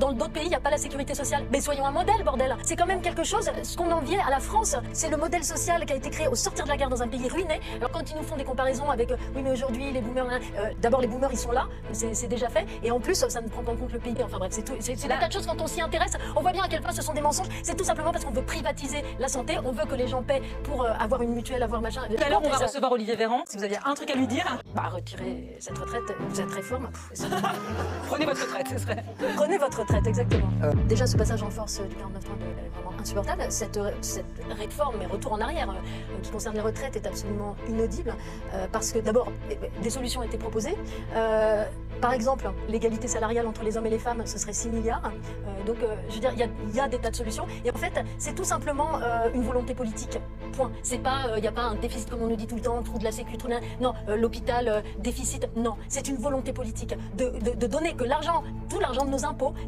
dans d'autres pays, il n'y a pas la sécurité sociale. Mais soyons un modèle, bordel. C'est quand même quelque chose, ce qu'on enviait à la France, c'est le modèle social qui a été créé au sortir de la guerre dans un pays ruiné. Alors quand ils nous font des comparaisons avec, oui mais aujourd'hui les boomers, d'abord les boomers ils sont là, c'est déjà fait, et en plus ça ne prend pas en compte le PIB, enfin bref, c'est des tas de choses quand on s'y intéresse, on voit bien à quel point ce sont des mensonges, c'est tout simplement parce qu'on veut privatiser la santé, on veut que les gens paient pour avoir une mutuelle, avoir machin. Tout à l'heure on va recevoir Olivier Véran, si vous aviez un truc à lui dire. Bah retirez cette retraite, cette réforme. Prenez votre retraite, ce serait. Prenez votre retraite, exactement. Déjà, ce passage en force du 49.3 est vraiment insupportable. Cette réforme, mais retour en arrière, qui concerne les retraites, est absolument inaudible. Parce que d'abord, des solutions ont été proposées. Par exemple, l'égalité salariale entre les hommes et les femmes, ce serait 6 milliards. Donc, je veux dire, il y a des tas de solutions. Et en fait, c'est tout simplement une volonté politique. Point. C'est pas, il n'y a pas un déficit comme on nous dit tout le temps, trou de la sécu, trou de la... Non, l'hôpital, déficit, non. C'est une volonté politique de donner que l'argent, tout l'argent de nos impôts,